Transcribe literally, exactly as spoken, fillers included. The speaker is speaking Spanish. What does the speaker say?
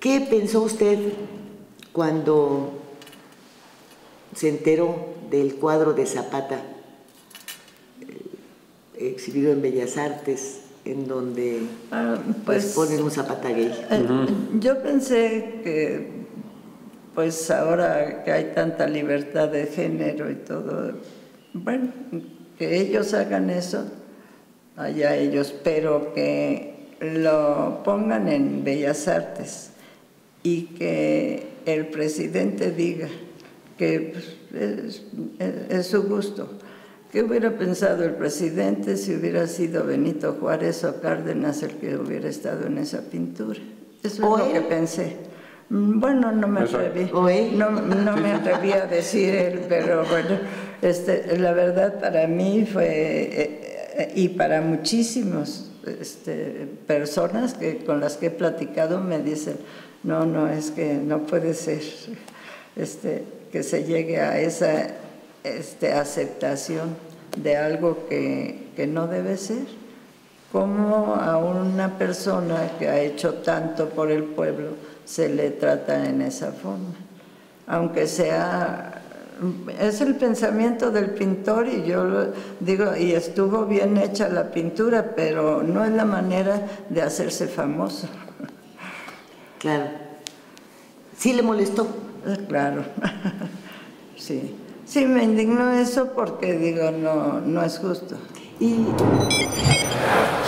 ¿Qué pensó usted cuando se enteró del cuadro de Zapata eh, exhibido en Bellas Artes, en donde ah, pues, pues ponen un Zapata gay? Eh, uh-huh. Yo pensé que, pues ahora que hay tanta libertad de género y todo, bueno, que ellos hagan eso, allá ellos, pero que lo pongan en Bellas Artes y que el presidente diga que es, es, es su gusto. ¿Qué hubiera pensado el presidente si hubiera sido Benito Juárez o Cárdenas el que hubiera estado en esa pintura? Eso es lo que pensé. Bueno, no me atreví, no, no me atreví a decir él, pero bueno, este, la verdad para mí fue, eh, y para muchísimas este, personas que, con las que he platicado me dicen, no, no, es que no puede ser este, que se llegue a esa este, aceptación de algo que, que no debe ser. Como a una persona que ha hecho tanto por el pueblo se le trata en esa forma, aunque sea, es el pensamiento del pintor y yo lo digo, y estuvo bien hecha la pintura, pero no es la manera de hacerse famoso. Claro. ¿Sí le molestó? Claro, sí. Sí, me indignó eso porque digo, no, no es justo. Y